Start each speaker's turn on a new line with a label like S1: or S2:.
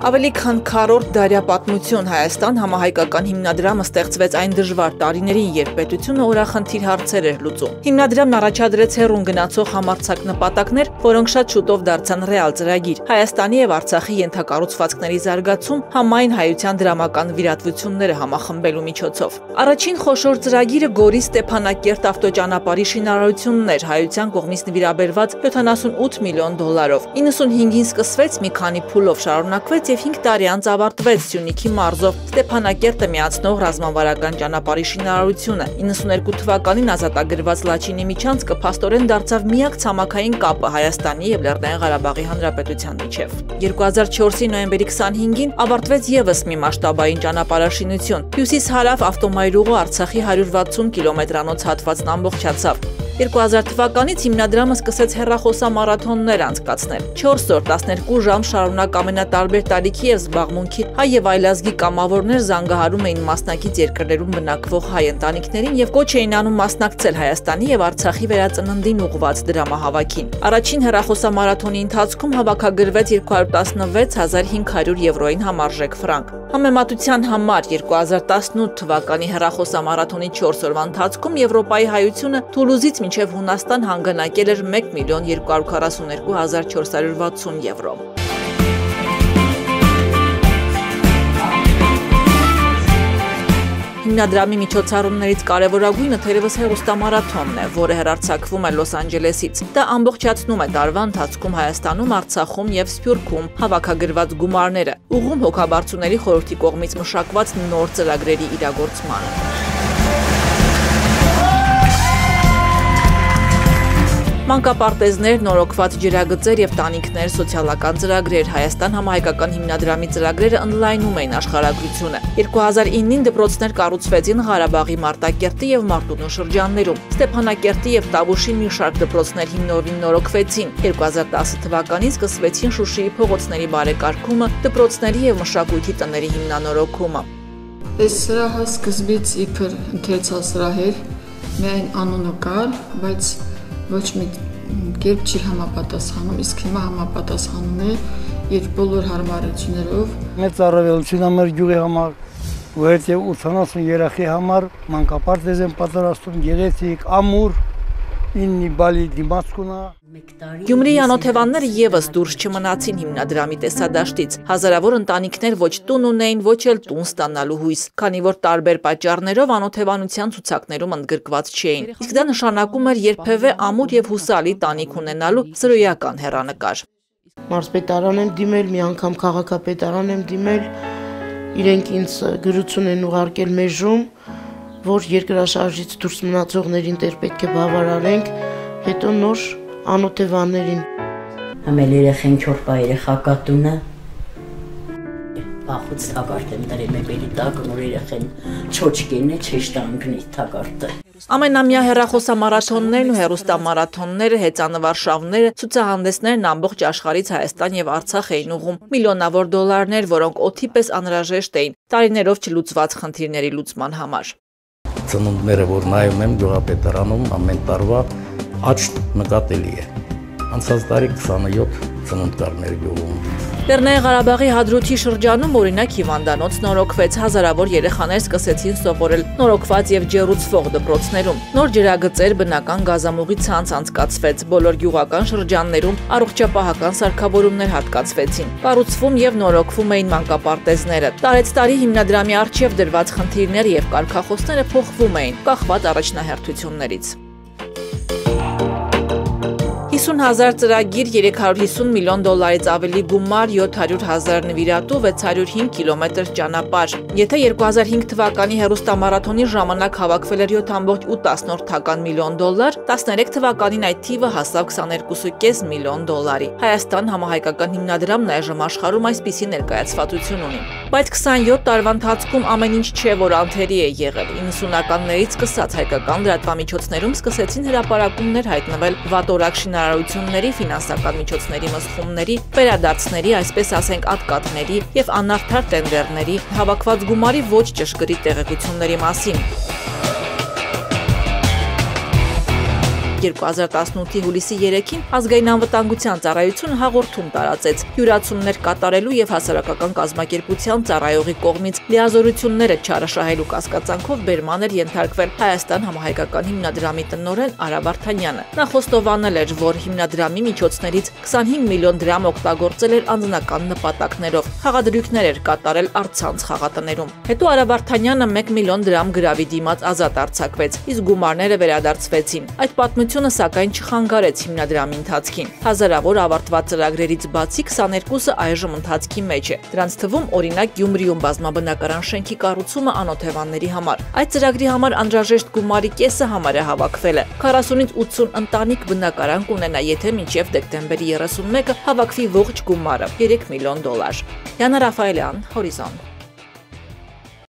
S1: Ավելի քան քառորդ դարյա պատմություն Հայաստան համահայկական հիմնադրամը ստեղծվեց այն դժվար տարիներին, երբ պետությունը օրախնդիր հարցեր էր լուծում։ Հիմնադրամն առաջադրեց հեռուն գնացող համարձակ նպատակներ, որոնք շատ շուտով դարձան ռեալ ծրագիր։ Հայաստանի եւ Արցախի ենթակառուցվածքների զարգացում, համայն հայության դրամական վիրատվությունները համախմբելու միջոցով։ Առաջին խոշոր ծրագիրը Գորի Ստեփանակերտ ավտոճանապարհի շինարարությունն էր, հայության կողմից նվիրաբերված 78 միլիոն դոլարով։ 95-ին սկսվեց, մի քանի փուլով շարունակվեց եւ 5 տարի անց ավարտվեց Սյունիքի մարզով Ստեփանակերտը միացնող ռազմավարական ճանապարհի շինարարությունը։ 92 թվականին ազատագրված Լաչինի միջանցքը փաստորեն դարձավ միակ ցամաքային կապը Հայաստանի եւ Լեռնային Ղարաբաղի Հանրապետության միջև։ 2004-ի նոյեմբերի 25-ին ավարտվեց եւս մի մասշտաբային ճանապարհաշինություն։ Հյուսիս-հարավ ավտոմայրուղու Արցախի 160 կիլոմետրանոց հատվածն ամբողջացավ։ 2000 թվականից հիմնադրամը սկսեց հեռախոսամարաթոններ անցկացնել։ 4 օր 12 ժամ շարունակ ամենատարբեր տարիքի եւ զբաղմունքի հայ եւ այլազգի կամավորներ զանգահարում էին մասնակից երկրներում բնակվող հայ ընտանիքներին եւ կոչ էին անում մասնակցել Հայաստանի եւ Արցախի վերածննդին ուղղված դրամահավաքին։ Առաջին հեռախոսամարաթոնի ընթացքում հավաքագրվեց 216,500 եվրոյին համարժեք ֆրանկ։ Համեմատության համար 2018 թվականի հեռախոսամարաթոնի 4 օրվա ընթացքում Եվրոպայի հայությունը Թուլուզից մինչև Հունաստան հանգանակել էր 1,242,460 եվրո։ Հիմնադրամի միջոցառումներից կարևորագույնը թերևս հեռուստամարաթոնն է, որը հեռարձակվում է Լոս Անջելեսից։ Դա ամբողջացնում է տարվա ընթացքում Հայաստանում, Արցախում եւ Սփյուռքում հավաքագրված գումարները, ուղղում հոգաբարձուների խորհրդի կողմից մշակված նոր ծրագրերի իրագործմանը։ Մանկապարտեզներ, նորոգված ջրագծեր եւ տանիքներ, սոցիալական ծրագրեր, Հայաստան համահայկական հիմնադրամի ծրագրերը ընդլայնում էին աշխարհագրությունը։ 2009-ին դպրոցներ կառուցվեցին Ղարաբաղի Մարտակերտի եւ Մարտունու շրջաններում։ Ստեփանակերտի եւ Տավուշի մի շարք դպրոցներ հիմնորեն նորոգվեցին։ 2010 թվականին սկսվեցին Շուշիի փողոցների բարեկարգումը, դպրոցների եւ մշակույթի տների հիմնանորոգումը։
S2: Այս սրահը սկզբից իբր ընթերցասրահ էր, միայն անունը կար, բայց ոչ մի կերպ չի համապատասխանում, իսկ հիմա համապատասխանում է իր բոլոր հարմարություններով։
S3: Մեծ առավելություն ամեր գյուղի համար, որովհետև 80 երեխի համար մանկապարտեզ են պատրաստում, գեղեցիկ, ամուր, 9 բալի դիմաց կունա։
S1: Գյումրիի անօթևանները եւս դուրս չմնացին հիմնադրամի տեսադաշտից։ Հազարավոր ընտանիքներ ոչ տուն ունեին, ոչ էլ տուն ստանալու հույս, քանի որ տարբեր պատճառներով անօթևանության ցուցակներում ընդգրկված չէին։ Իսկ դա նշանակում էր երբևէ ամուր եւ հուսալի տանիք ունենալու զրոյական հեռանկար։
S4: Մարզպետարան եմ դիմել, մի անգամ քաղաքապետարան եմ դիմել, իրենք ինձ գրություն են ուղարկել մեժում, որ երկրաշարժից դուրս մնացողներին դեռ պետք է բավարարենք, հետո նոր անօթևաններին։
S5: Ամել երեխեն 4 բա երեխակատունը բախուց թագարտ եմ դրել մեբելի տակ, որ երեխեն չոչկեն է, չեշտանգնի թագարտը։
S1: Ամենամյա հեռախոսամարաթոններն ու հեռուստամարաթոնները, հեծանվարշավները, ցուցահանդեսներն ամբողջ աշխարհից Հայաստան եւ Արցախ էին ուղղում, միլիոնավոր դոլարներ, որոնք օդի պես անհրաժեշտ էին տարիներով չլուծված խնդիրների լուծման համար։
S6: Ծնունդները, որ նայում եմ գյուղապետարանում, ամեն տարվա աճ նկատելի է։ Անցած տարի 27 ծնունդ կար մեր գյուղում։
S1: Լեռնային Ղարաբաղի Հադրութի շրջանում օրինակ հիվանդանոց նորոգվեց, հազարավոր երեխաներ սկսեցին սովորել նորոգված եւ ջեռուցվող դպրոցներում։ Նոր ջրագծեր, բնական գազամուղի ցանց անցկացվեց, բոլոր գյուղական շրջաններում առողջապահական սարքավորումներ հատկացվեցին։ Կառուցվում եւ նորոգվում էին մանկապարտեզները։ Տարեցտարի հիմնադրամի առջև դրված խնդիրները եւ կարգախոսները փոխվում էին, կախված առաջնահերթություններից։ 50,000 ծրագիր, 350 միլիոն դոլարից ավելի գումար, 700,000 նվիրատու, 605 կիլոմետր ճանապարհ։ Եթե 2005 թվականի հեռուստամարաթոնի ժամանակ հավաքվել էր 7.8 միլիոն դոլար, 13 թվականին այդ թիվը հասավ 22.5 միլիոն դոլարի։ Հայաստան համահայկական հիմնադրամն այժմ աշխարհում այսպիսի ներկայացվածություն ունի։ Բայց 27 տարվա ընթացքում ամեն ինչ չէ, որ անթերի է եղել։ 90-ականներից սկսած հայկական լրատվամիջոցներում սկսեցին հրապարակումներ հայտնվել վատորակ շինարարությունների, ֆինանսական միջոցների մսխումների, վերադարձների, այսպես ասենք ատկատների եւ անարդար տենդերների, հավաքված գումարի ոչ ճշգրիտ տեղեկությունների մասին։ 2018-ի հուլիսի 3-ին ազգային անվտանգության ծառայությունը հաղորդում տարածեց։ Հյուրացումներ կատարելու եւ հասարակական կազմակերպության ծառայողի կողմից լիազորությունները չարաշահելու կասկածանքով բերման էր ենթարկվել Հայաստան համահայկական հիմնադրամի տնօրեն Արա Վարդանյանը։ Նա խոստովանել էր, որ հիմնադրամի միջոցներից 25 միլիոն դրամ օգտագործել էր անձնական նպատակներով, խաղադրույքներ էր կատարել առցանց խաղատներում։ Հետո Արա Վարդանյանը 1 միլիոն դրամ գրավի դիմաց ազատ արձակվեց, իսկ գումարները վերադարձվեցին։ Այդ պատմությունը սակայն չխանգարեց հիմնադրամի ընթացքին։ Հազարավոր ավարտված ծրագրերից բացի 22-ը այժմ ընթացքի մեջ է։ Դրանց թվում օրինակ Գյումրիում բազմաբնակարան շենքի կառուցումը անօթևանների համար։ Այդ ծրագրի համար անհրաժեշտ գումարի կեսը համարյա հավաքվել է։ 40-ից 80 ընտանիք բնակարան կունենա, եթե մինչև դեկտեմբերի 31-ը հավաքվի ողջ գումարը՝ $3 միլիոն։ Յանա Ռաֆայելյան, Հորիզոն։